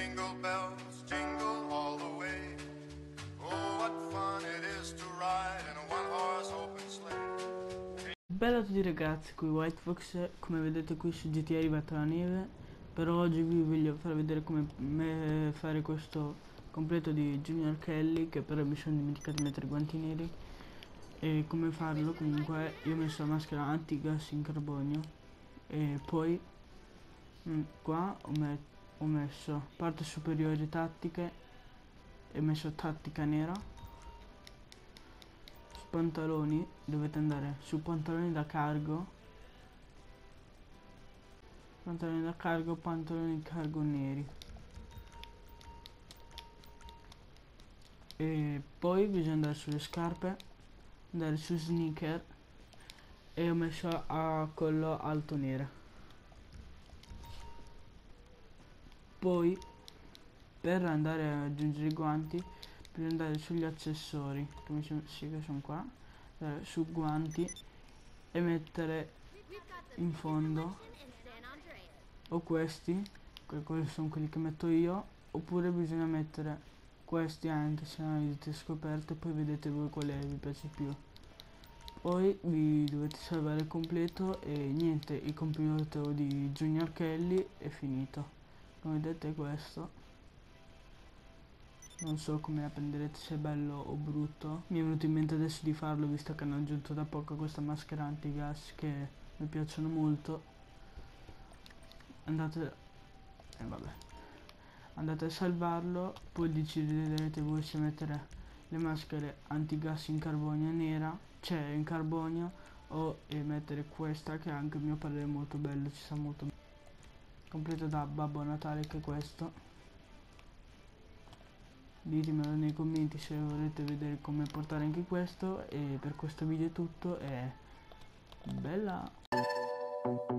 Jingle bells, jingle all the way. Oh, what fun it is to ride in a one-horse open sleigh. Bella a tutti ragazzi, qui White Fox, come vedete qui su GTA è arrivata la neve, però oggi vi voglio far vedere come fare questo completo di Junior Kelly, che però mi sono dimenticato di mettere i guanti neri, e come farlo. Comunque io ho messo la maschera anti-gas in carbonio, e poi qua ho messo parte superiore tattiche e ho messo tattica nera. Pantaloni dovete andare su pantaloni da cargo, pantaloni cargo neri, e poi bisogna andare sulle scarpe, andare su sneaker, e ho messo a collo alto nera. Poi per andare ad aggiungere i guanti bisogna andare sugli accessori, che sono qua, andare su guanti e mettere in fondo o questi sono quelli che metto io, oppure bisogna mettere questi anche se non avete scoperto, e poi vedete voi quale vi piace più. Poi vi dovete salvare il completo e niente, il completo di Junior Kelly è finito. Come vedete questo, non so come la prenderete, se è bello o brutto. Mi è venuto in mente adesso di farlo, visto che hanno aggiunto da poco questa maschera anti-gas che mi piacciono molto. Vabbè, andate a salvarlo, poi deciderete voi se mettere le maschere anti-gas in carbonio nera, cioè in carbonio, o mettere questa, che anche a mio parere è molto bello, ci sta molto bene. Completo da Babbo Natale, che è questo. Ditemelo nei commenti se volete vedere come portare anche questo, e per questo video è tutto, e bella!